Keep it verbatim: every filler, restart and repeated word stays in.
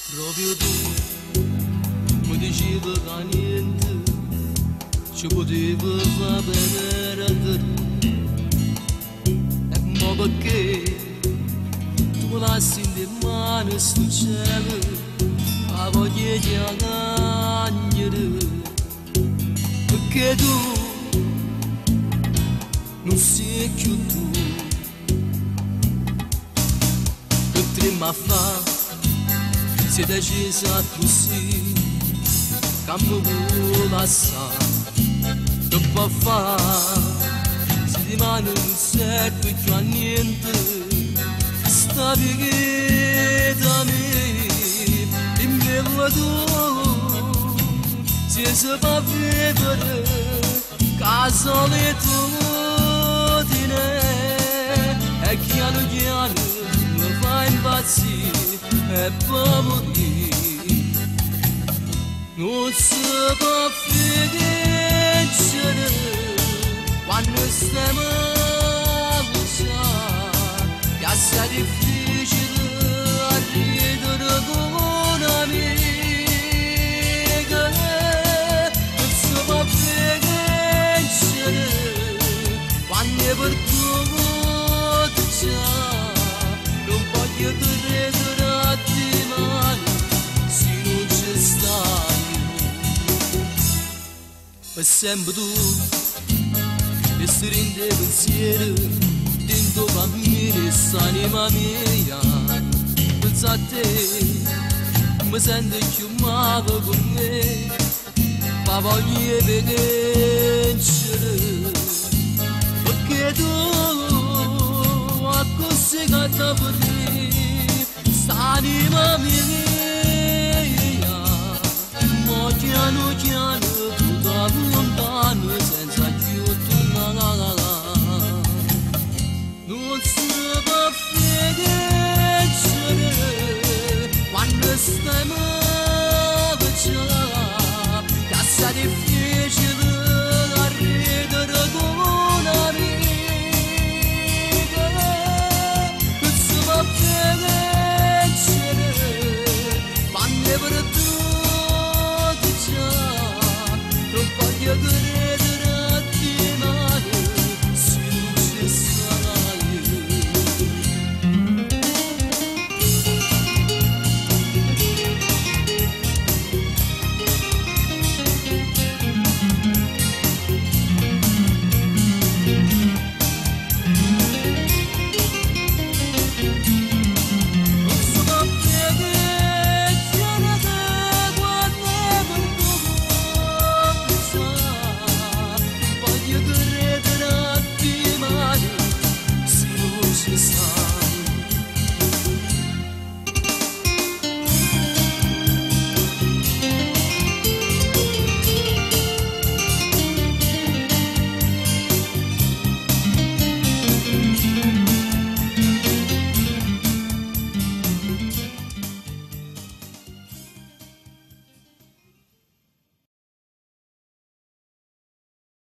Proprio tu mi dicevi che niente ci poteva far bene a te. E mo perché tu lasci in le mani sul cielo la voglia di agnare? Perché tu non sei più tu, che trema fa se decisa così, che mi vuoi lasciare, che può fare, se di mano non serve più a niente, sta vita mia, dimmi tu, se si può vivere, casa le tue, e piano piano mi fa impazzire. E poi morire non si può vincere quando stiamo a usare, è assai difficile arrivare con un'amica. Non si può vincere quando è perduto già, non voglio credere e sempre tu e si rende pensiero dentro bambini s'anima mia, pensa a te mi sento più male con me, ma voglio vincere perché tu a così canta per me s'anima mia, mo piano piano lontano senza più tornare, non si può vincere quando stiamo vicino, che assai difficile